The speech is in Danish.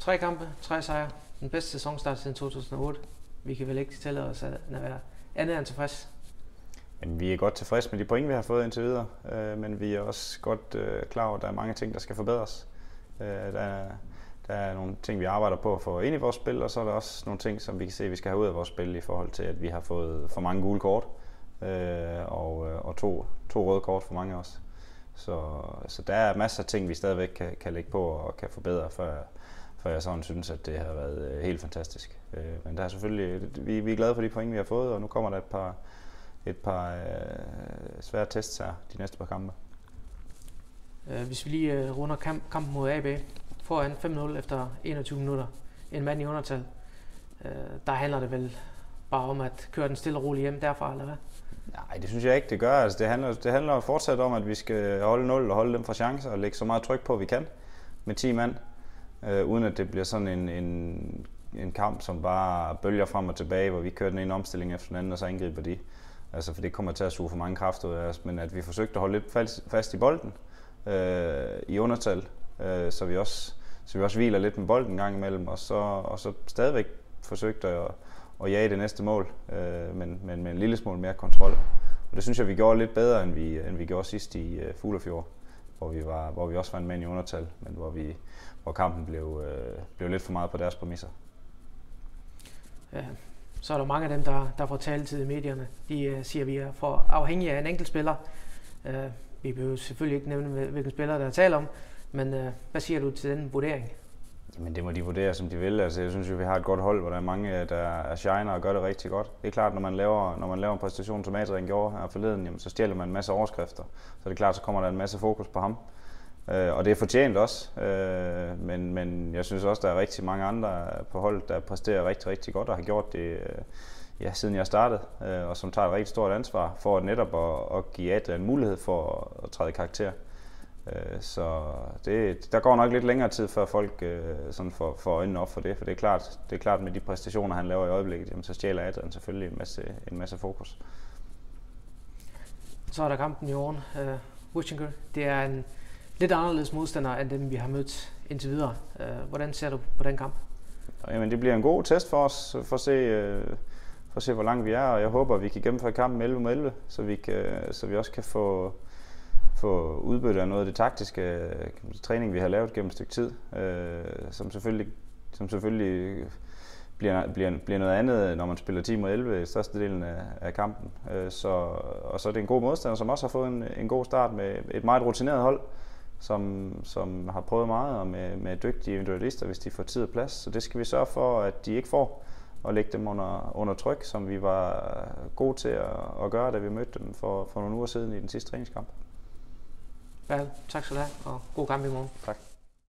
3 kampe, 3 sejre. Den bedste sæsonstart siden 2008. Vi kan vel ikke tillade os at være andet end tilfreds. Men vi er godt tilfredse med de point, vi har fået indtil videre. Men vi er også godt klar over, at der er mange ting, der skal forbedres. Der er nogle ting, vi arbejder på at få ind i vores spil, og så er der også nogle ting, som vi kan se, vi skal have ud af vores spil i forhold til, at vi har fået for mange gule kort og to røde kort for mange også. Så der er masser af ting, vi stadigvæk kan lægge på og kan forbedre, før jeg sådan synes, at det har været helt fantastisk. Men der er selvfølgelig, vi er glade for de point, vi har fået, og nu kommer der et par svære tests her de næste par kampe. Hvis vi lige runder kampen mod AB, foran 5-0 efter 21 minutter, en mand i undertal, der handler det vel bare om at køre den stille og roligt hjem derfra, eller hvad? Nej, det synes jeg ikke, det gør. Altså, det handler fortsat om, at vi skal holde 0 og holde dem fra chancer og lægge så meget tryk på, vi kan med 10 mand, uden at det bliver sådan en kamp, som bare bølger frem og tilbage, hvor vi kører den ene omstilling efter den anden, og så angriber de. Altså, for det kommer til at suge for mange kræfter ud af os, men at vi forsøgte at holde lidt fast i bolden i undertal, så vi også hviler lidt med bolden en gang imellem, og så stadigvæk forsøgte at jage det næste mål, men med en lille smule mere kontrol. Og det synes jeg, vi gjorde lidt bedre, end vi gjorde sidst i Fuglefjord, hvor vi også var en mand i undertal, men hvor kampen blev lidt for meget på deres præmisser. Ja, så er der mange af dem, der får taletid i medierne. De siger, at vi er for afhængige af en enkelt spiller. Vi behøver selvfølgelig ikke nævne, hvilken spiller der taler om, men hvad siger du til den vurdering? Men det må de vurdere, som de vil. Altså, jeg synes jo, vi har et godt hold, hvor der er mange, der er shiner og gør det rigtig godt. Det er klart, når man laver en præstation, som Adrian gjorde her forleden, jamen, så stjæler man en masse overskrifter. Så det er klart, så kommer der en masse fokus på ham. Og det er fortjent også. Men jeg synes også, der er rigtig mange andre på holdet, der præsterer rigtig, rigtig godt og har gjort det siden jeg startede. Og som tager et rigtig stort ansvar for netop at give Adrian mulighed for at træde i karakter. Så der går nok lidt længere tid, før folk sådan får øjnene op for det, for det er klart med de præstationer, han laver i øjeblikket, jamen, så stjæler Adrian selvfølgelig en masse fokus. Så er der kampen i morgen. Wittinger, det er en lidt anderledes modstander end dem, vi har mødt indtil videre. Hvordan ser du på den kamp? Jamen, det bliver en god test for os, for at se hvor langt vi er, og jeg håber, at vi kan gennemføre kampen 11-11, så vi også kan få udbytte af noget af det taktiske træning, vi har lavet gennem et stykke tid, som selvfølgelig bliver noget andet, når man spiller 10 mod 11 i størstedelen af kampen. Og så er det en god modstander, som også har fået en god start med et meget rutineret hold, som har prøvet meget, og med dygtige individualister, hvis de får tid og plads. Så det skal vi sørge for, at de ikke får, og lægge dem under tryk, som vi var gode til at gøre, da vi mødte dem for nogle uger siden i den sidste træningskamp. Vel, tak skal du have, og god kamp i morgen. Tak.